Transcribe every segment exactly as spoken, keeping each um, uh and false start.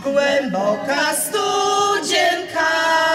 Głęboka studzienka,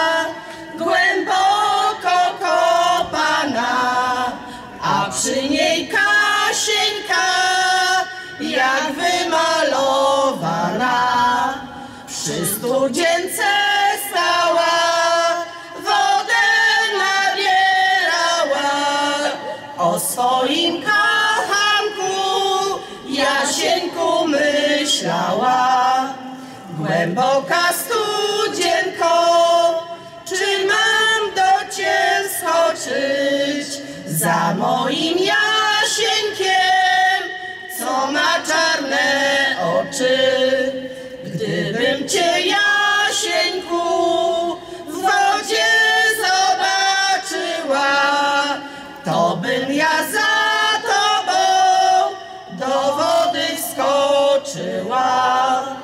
głęboko kopana, a przy niej Kasieńka, jak wymalowana. Przy studzience stała, wodę nabierała, o swoim kochanku Jasieńku myślała. Głęboka studzienko, czy mam do cię skoczyć za moim Jasieńkiem, co ma czarne oczy? Gdybym cię, Jasieńku, w wodzie zobaczyła, to bym ja za tobą do wody wskoczyła.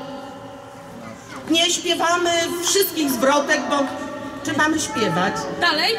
Nie śpiewamy wszystkich zwrotek, bo czy mamy śpiewać? Dalej?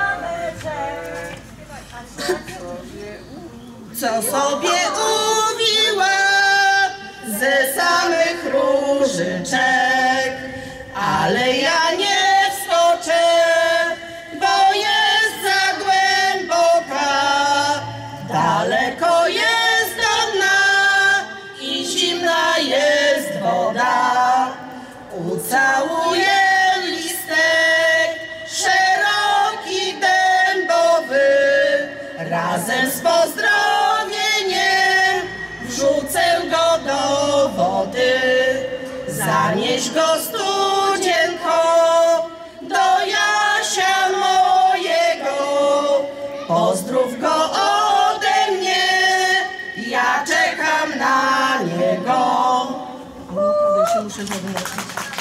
Co sobie uwiła ze samych różyczek, ale ja nie wskoczę, bo jest za głęboka, daleko jest do dna i zimna jest woda. Ucałuję listek szeroki dębowy, razem z pozdrowieniem wrzucę go do wody. Zanieś go studzienko do Jasia mojego, pozdrów go ode mnie, ja czekam na niego. Naprawdę się muszę zobaczyć.